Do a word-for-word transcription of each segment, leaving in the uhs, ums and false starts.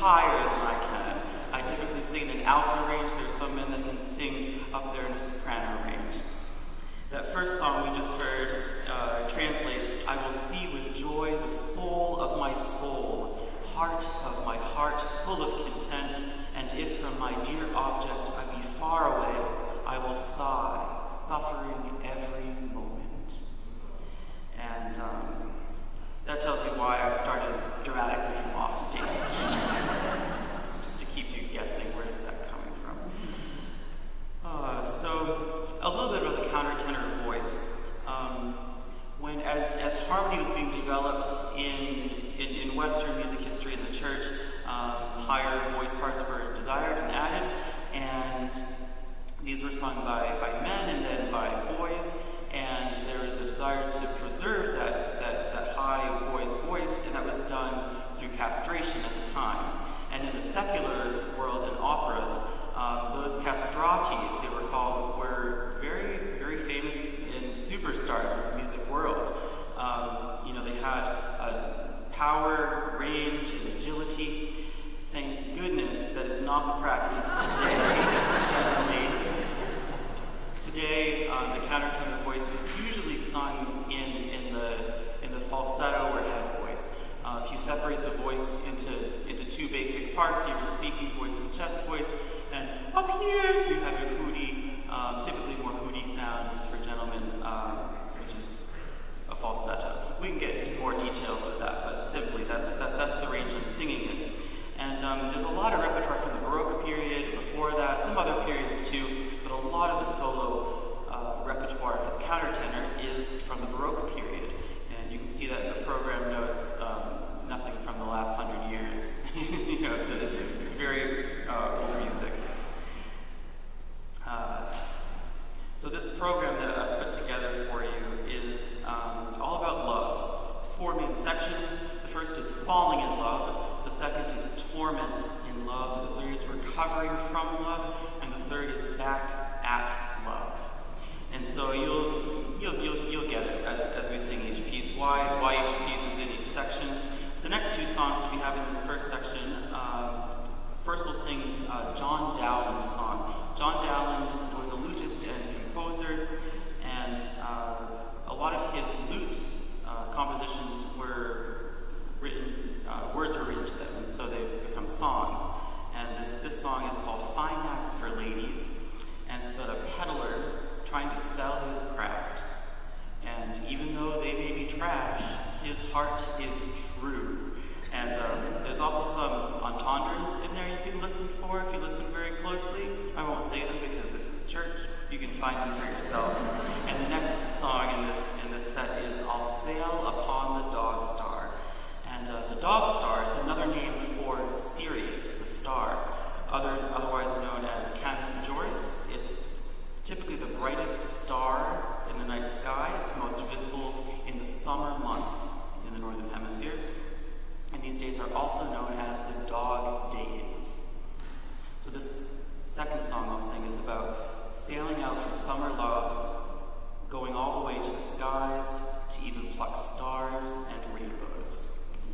higher than I can. I typically sing in an alto range. There's some men that can sing up there in a soprano range. That first song we just heard uh, translates, I will see with joy the soul of my soul, heart of my heart, full of content, and if from my dear object I be far away, I will sigh, suffering every moment. And um, that tells you why I started dramatically from off stage. Just to keep you guessing, where is that coming from? Uh, so, a little bit about the countertenor voice. Um, when, as, as harmony was being developed in, in, in Western music history in the church, um, higher voice parts were desired and added, and these were sung by, by men and then by boys, and there was a desire to preserve that, that, that high boy's voice, and that was done through castration at the time. And in the secular world, in operas, um, those castrati, as they were called, were very, very famous and superstars of the music world. Um, you know, they had a power, range, and agility. Thank goodness that is not the practice today, generally. Today, um, the countertenor voice is usually sung in, in, the, in the falsetto or head voice. Uh, if you separate the voice into, into two basic parts, you have your speaking voice and chest voice, and up here you have your hooty, um, typically more hooty sounds for gentlemen, um, which is a falsetto. We can get into more details with that, but simply that's, that's, that's the range I'm singing in. And um, there's a lot of repertoire from the Baroque period, before that, some other periods too, but a lot of the solo uh, repertoire for the countertenor is from the Baroque period. And you can see that in the program notes, um, nothing from the last hundred years, you know, the, the very uh, old music. Uh, so this program that I've put together for you is um, all about love. There's four main sections. The first is falling in love. The second is torment in love. The third is recovering from love. And the third is back at love. And so you'll you'll you'll, you'll get it as, as we sing each piece. Why why each piece is in each section. The next two songs that we have in this first section. Um, first, we'll sing uh, John Dowland's song. John Dowland was a lutist and composer, and uh, a lot of his lute uh, compositions were written. Uh, words were written to them, and so they've become songs. And this, this song is called Fine Knacks for Ladies, and it's about a peddler trying to sell his crafts. And even though they may be trash, his heart is true. And um, there's also some entendres in there you can listen for if you listen very closely. I won't say them because this is church. You can find them for yourself. And the next song in this, in this set is I'll Sail Upon the Dog Star. And uh, the Dog Star is another name for Sirius, the star, other, otherwise known as Canis Majoris. It's typically the brightest star in the night sky. It's most visible in the summer months in the Northern Hemisphere. And these days are also known as the dog days. So this second song I'll sing is about sailing out from summer love, going all the way to the skies, to even pluck stars and rainbows.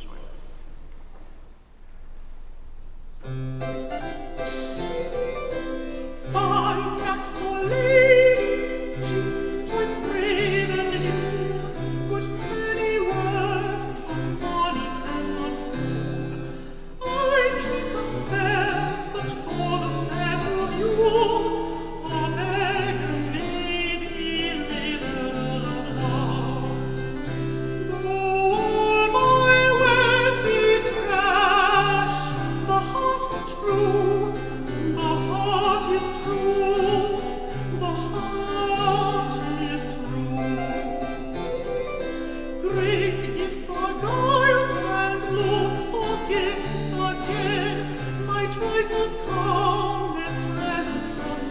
Fine knacks for ladies, choice brave and new, good penny worths of money cannot move. I keep a fair, but for the fair of you, a beggar may be laboured of love. Though all my worth be trash, the heart is true, the heart is true, the heart is true. Great if I guile and look for gifts again, my trifles come as treasures from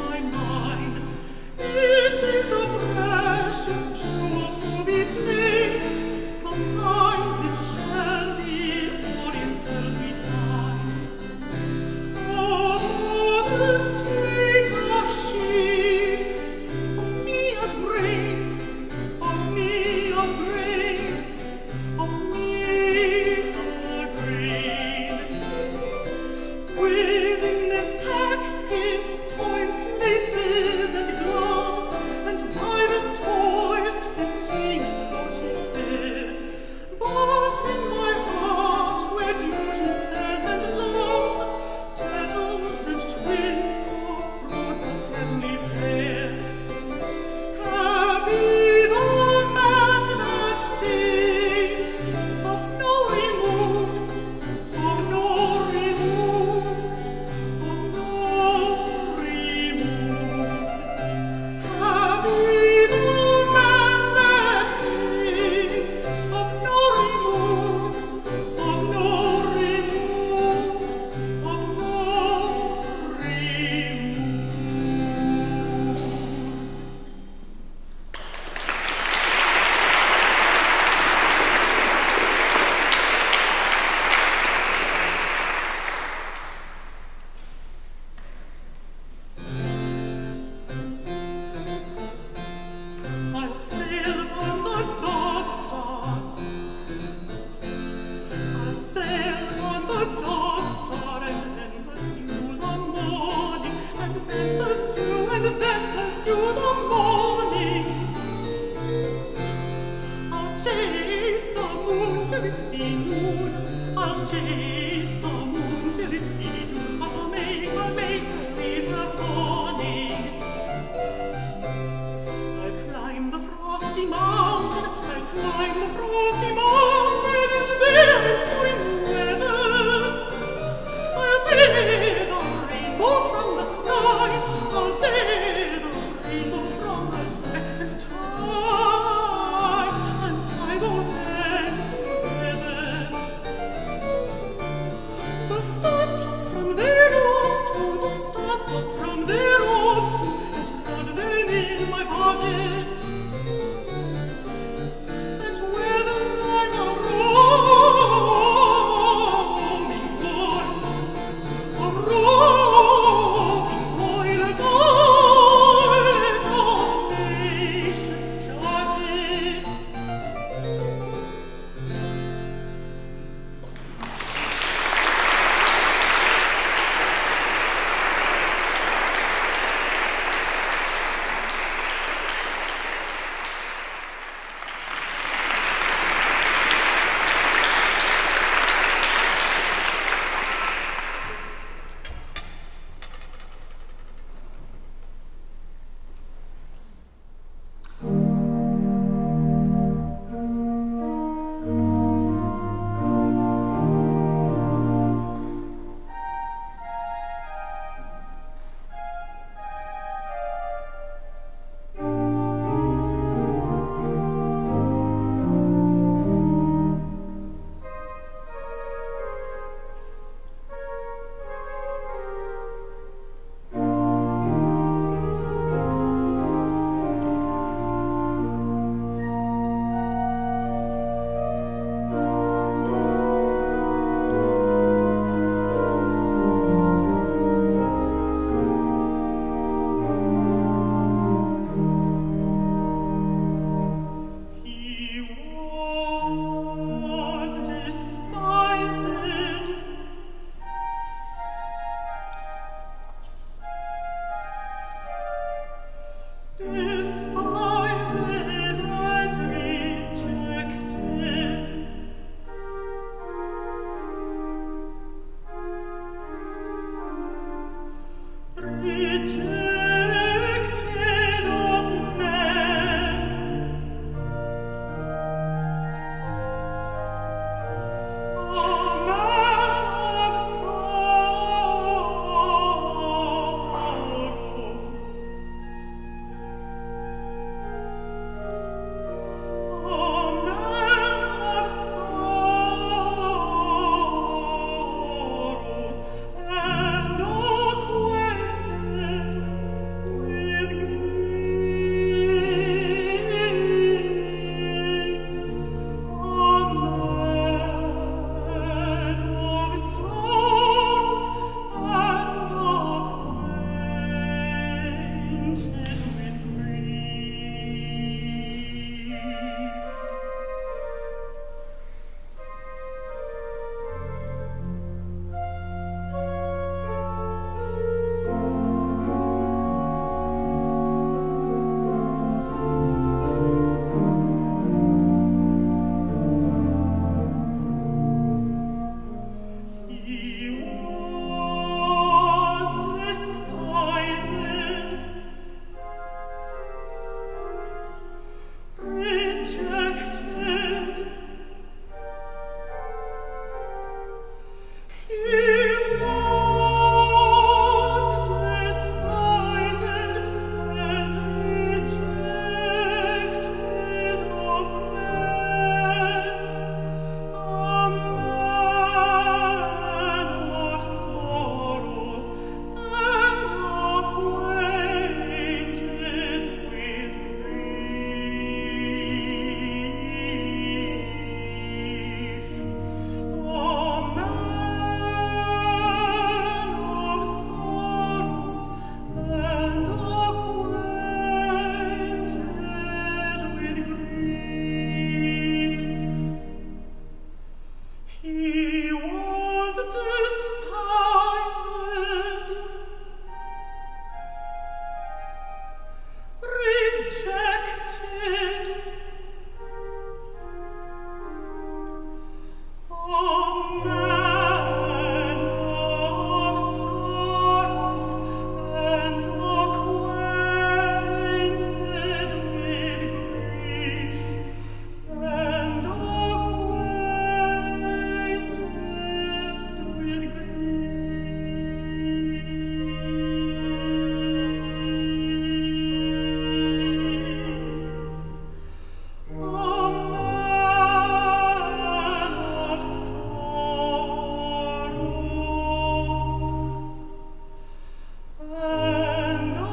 and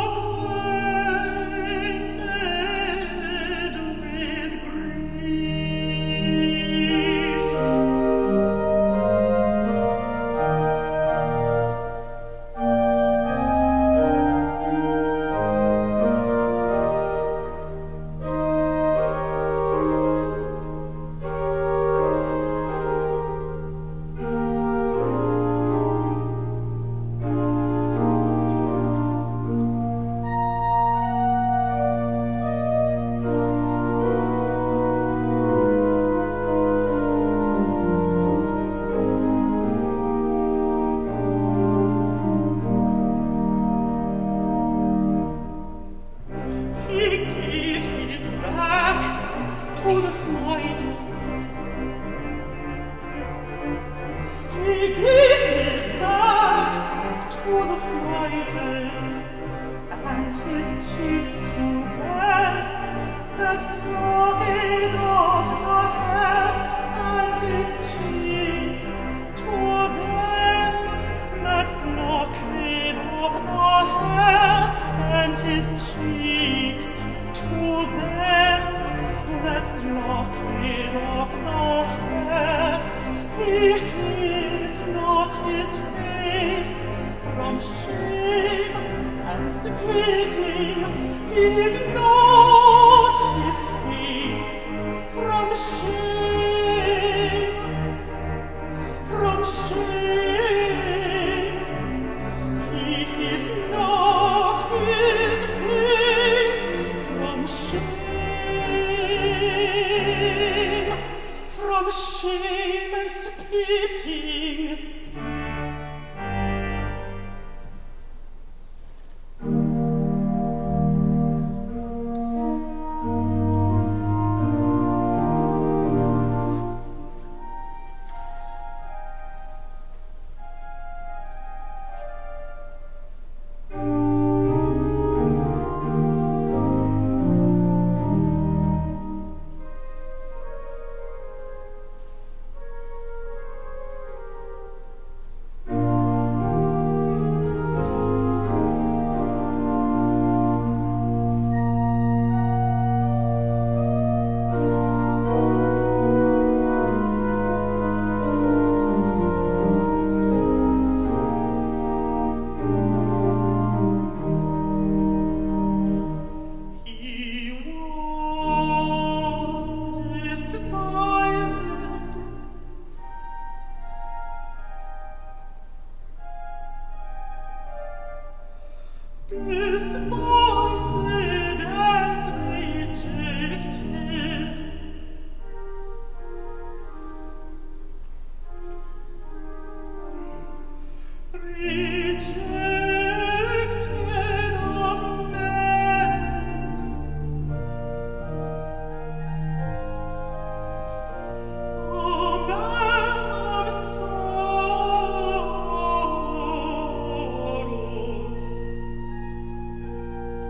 acquainted with grief. He gave his back to the fighters. He gave his back to the fighters, and his cheeks to them that plucked off the hair, and his cheeks to them that plucked off the hair, and his cheeks to them that plucked off the hair. He hid not his face from shame and spitting. He hid not his face from shame, from shame. He hid not his face from shame, from shame and spitting. Despised and rejected, rejected of men, O man of sorrows.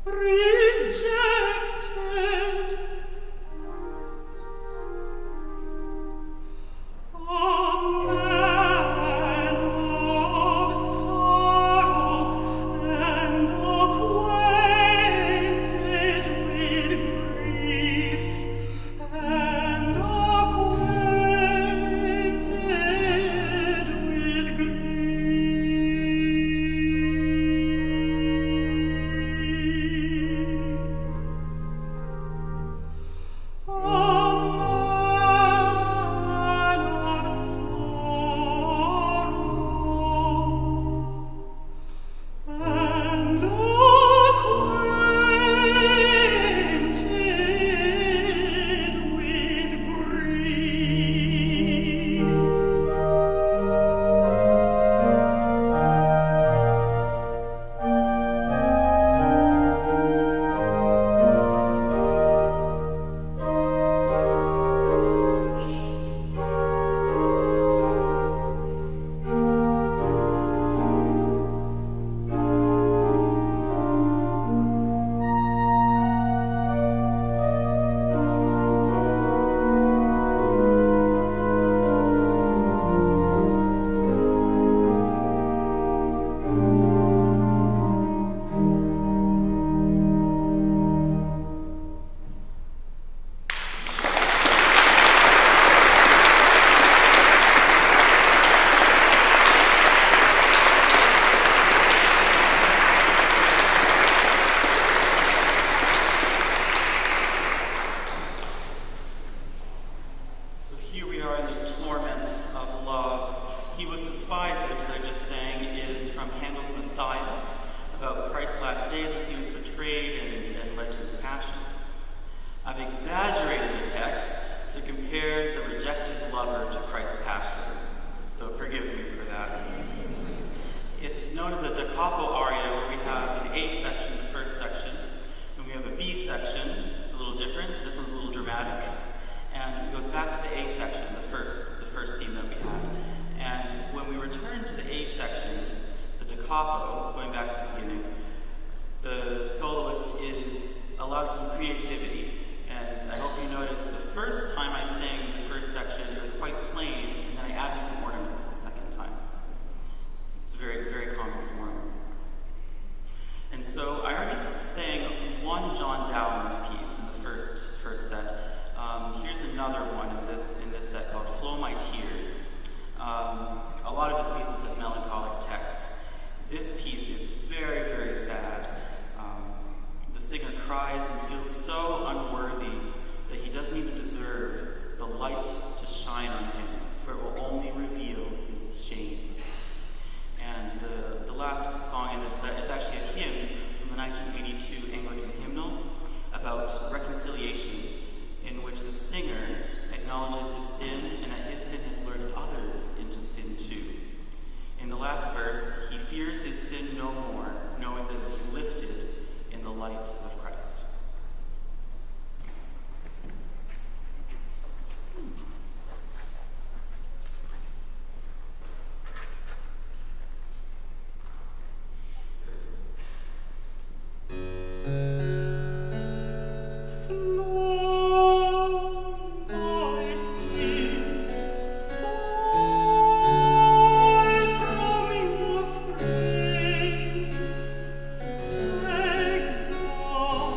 Exalt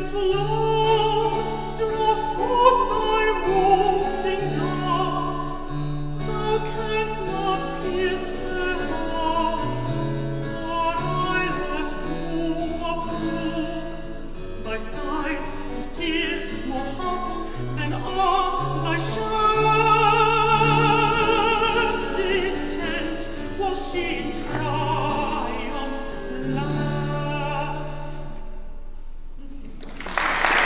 Triumph laughs.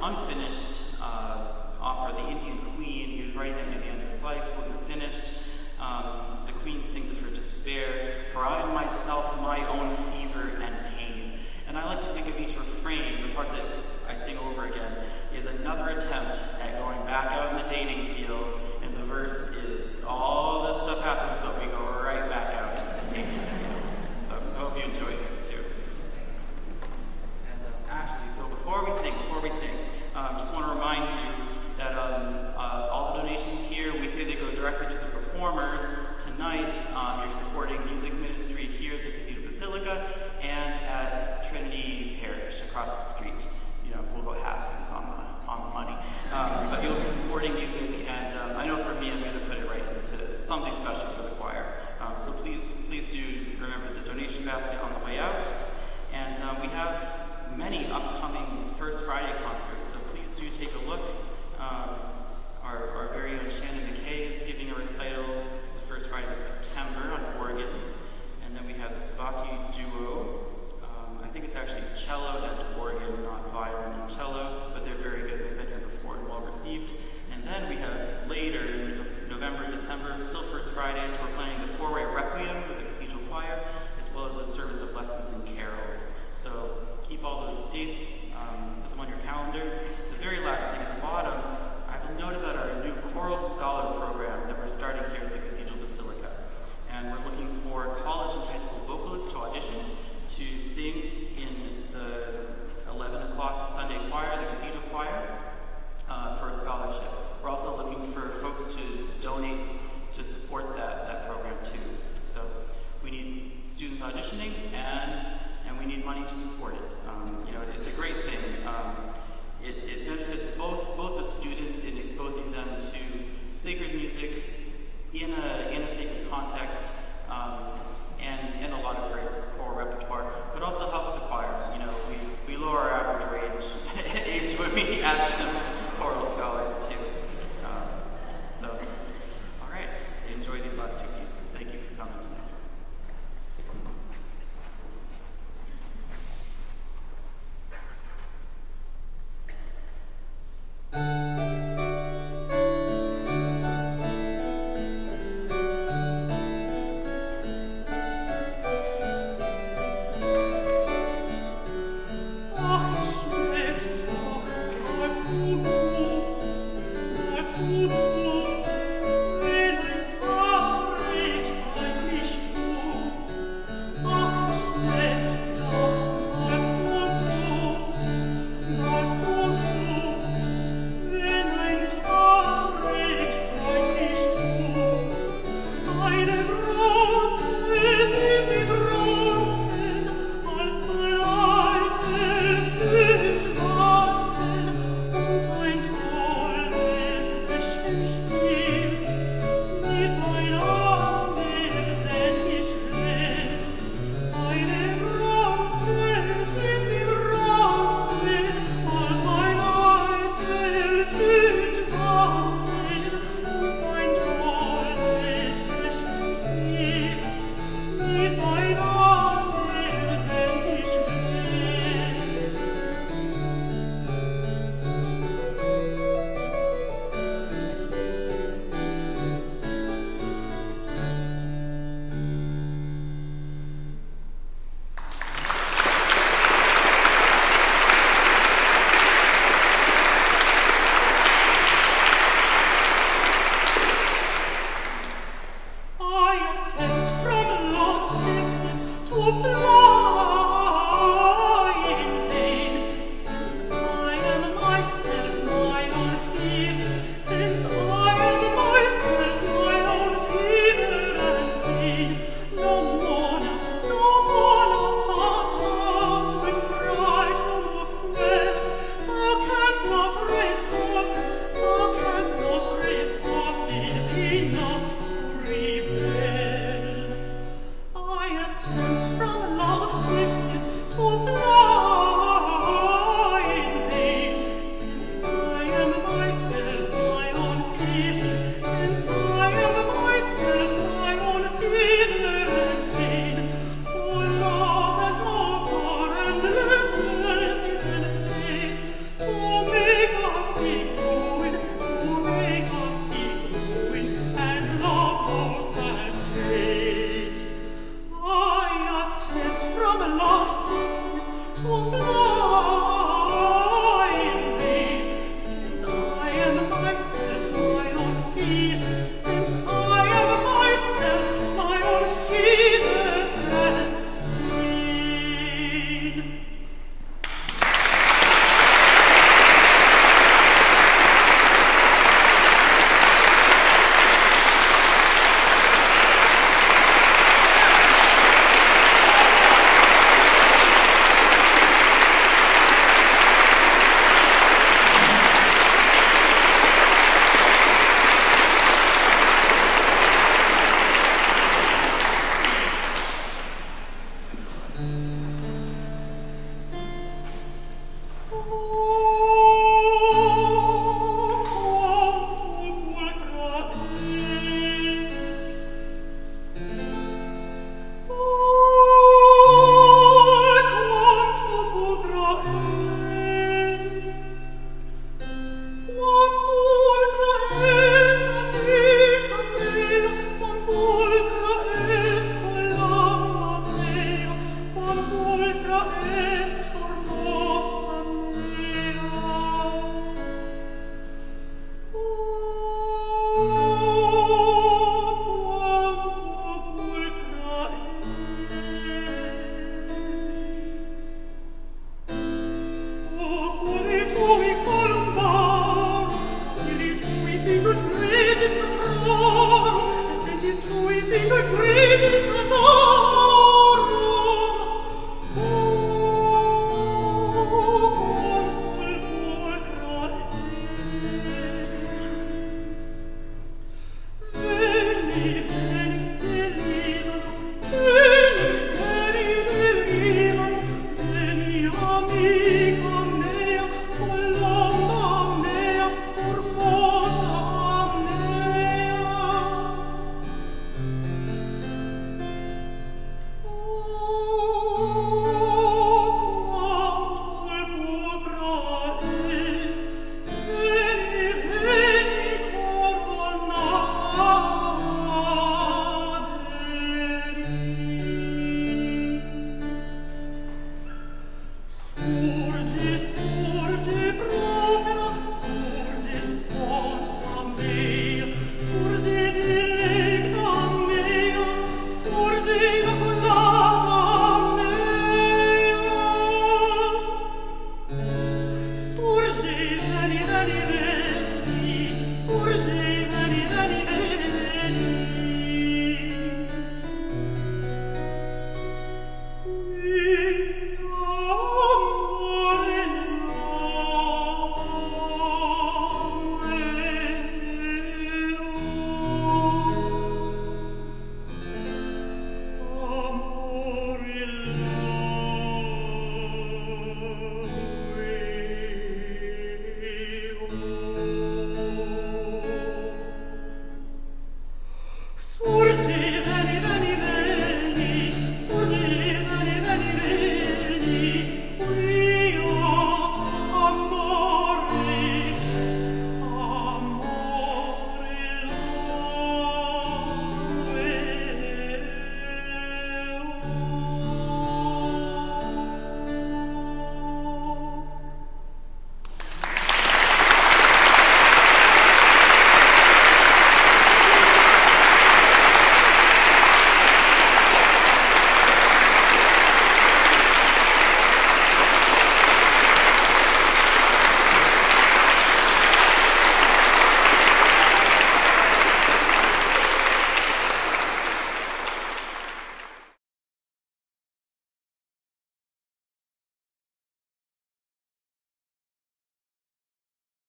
unfinished uh, opera, The Indian Queen. He was writing that near the end of his life, wasn't finished. Um, the Queen sings of her despair, for I am myself my own fever and pain. And I like to think of each refrain, the part that I sing over again, is another attempt at going back out in the dating field, and the verse is, all this stuff happens, but we go right back out into the dating field. So I hope you enjoy this too. And uh, Ashley, so before we sing, before we sing, um, just want to remind you that um, uh, all the donations here, we say they go directly to the performers. Tonight, um, you're supporting music ministry here at the Cathedral Basilica and at Trinity Parish across the street. You know, we'll go half-cents on the, on the money. Um, but you'll be supporting music, and um, I know for me, I'm going to put it right into something special for the choir. Um, so please, please do remember the donation basket on the way out. And um, we have many upcoming First Friday concerts, so please do take a look. Um, our, our very own Shannon McKay is giving a recital the first Friday of September on organ. And then we have the Savati duo. Um, I think it's actually cello and organ, not violin and cello, but they're very good. They've been here before and well received. And then we have later, in November, December, still First Fridays, we're playing the four-way Requiem with the Cathedral Choir, as well as the service of lessons and carols. So keep all those dates, um, put them on your calendar. The very last thing at the bottom, I have a note about our new Choral Scholar program that we're starting here at the Cathedral Basilica. And we're looking for college and high school vocalists to audition to sing in the eleven o'clock Sunday choir, the Cathedral Choir, uh, for a scholarship. We're also looking for folks to donate to support that, that program too. So we need students auditioning, and and we need money to support it. Um, you know, it's a great thing. Um, it, it benefits both both the students in exposing them to sacred music in a in a sacred context, um, and and a lot of great choral repertoire, but also helps the choir. You know, we we lower our average age age when we add some